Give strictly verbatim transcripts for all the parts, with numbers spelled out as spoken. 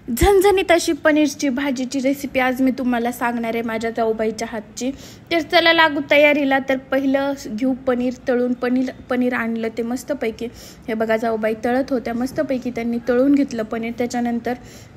झणझणीत अशी पनीरची भाजीची रेसिपी आज मी तुम्हाला सांगणार आहे माझ्या जाऊबाईच्या हातची। तर चला लागू तयारीला। तर पहिलं घेऊ पनीर तळून। पनीर पनीर आणलं ते मस्तपैकी, हे बघा जाऊबाई तळत होत्या, मस्तपैकी त्यांनी तळून घेतलं पनीर। त्याच्यानंतर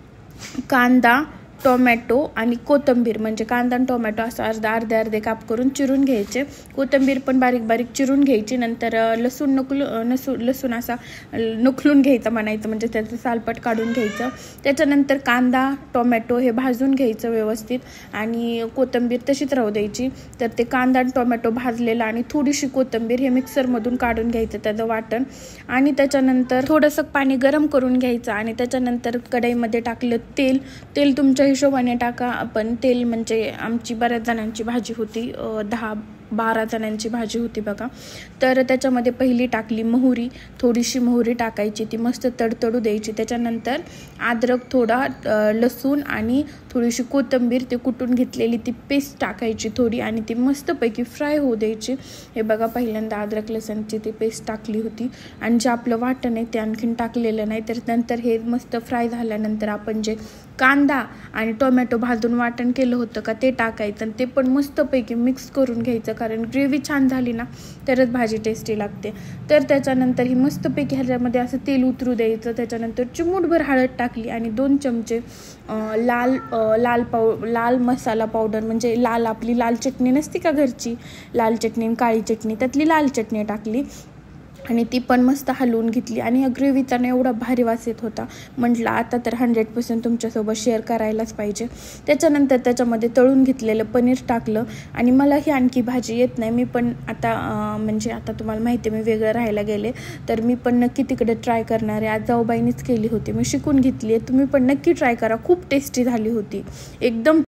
कांदा, टोमॅटो आणि कोथिंबीर, म्हणजे कांदा आणि टोमॅटो असं अर्धे अर्धे अर्धे काप करून चिरून घ्यायचे। कोथिंबीर पण बारीक बारीक चिरून घ्यायची। नंतर लसूण नकलू नसू लसूण असा नखलून घ्यायचा म्हणायचं, म्हणजे त्याचं सालपट काढून घ्यायचं। त्याच्यानंतर कांदा टोमॅटो हे भाजून घ्यायचं व्यवस्थित आणि कोथिंबीर तशीच राहू द्यायची। तर ते कांदा आणि टोमॅटो भाजलेला आणि थोडीशी कोथिंबीर हे मिक्सरमधून काढून घ्यायचं त्याचं वाटण। आणि त्याच्यानंतर थोडंसं पाणी गरम करून घ्यायचं आणि त्याच्यानंतर कढईमध्ये टाकलं तेल। तेल तुमच्या हिशोबाने टाका। आपण तेल म्हणजे आमची बऱ्याच जणांची भाजी होती, दहा बारा जणांची भाजी होती बघा। तर त्याच्यामध्ये पहिली टाकली मोहरी, थोडीशी मोहरी टाकायची, ती मस्त तडतडू द्यायची। त्याच्यानंतर अद्रक, थोडा लसूण आणि थोडीशी कोथिंबीर ते कुटून घेतलेली ती पेस्ट टाकायची थोडी आणि ती मस्तपैकी फ्राय होऊ द्यायची। हे बघा पहिल्यांदा अद्रक लसूणची ती पेस्ट टाकली होती आणि जे आपलं वाटण आहे ते आणखीन टाकलेलं नाही। तर नंतर हे मस्त फ्राय झाल्यानंतर आपण जे कांदा आणि टोमॅटो भाजून वाटण केलं होतं का ते टाकायचं आणि ते पण मस्तपैकी मिक्स करून घ्यायचं, कारण ग्रेव्ही छान झाली ना तरच भाजी टेस्टी लागते। तर त्याच्यानंतर ही मस्तपैकी ह्याच्यामध्ये असं तेल उतरू द्यायचं। त्याच्यानंतर चिमूटभर हळद टाकली आणि दोन चमचे लाल लाल पाव लाल मसाला पावडर, म्हणजे लाल आपली लाल चटणी नसते का घरची, लाल चटणी काळी चटणी, त्यातली लाल चटणी टाकली आणि ती पण मस्त हलवून घेतली। आणि या ग्रेव्हीचा ना एवढा भारी वास येत होता, म्हटलं आता तर हंड्रेड पर्सेंट तुमच्यासोबत शेअर करायलाच पाहिजे। त्याच्यानंतर त्याच्यामध्ये तळून घेतलेलं पनीर टाकलं आणि मला ही आणखी भाजी येत नाही, मी पण आता म्हणजे आता तुम्हाला माहिती आहे मी वेगळं राहायला गेले, तर मी पण नक्की तिकडे ट्राय करणार आहे। आज जाऊबाईनीच केली होती, मी शिकून घेतली आहे, तुम्ही पण नक्की ट्राय करा, खूप टेस्टी झाली होती एकदम।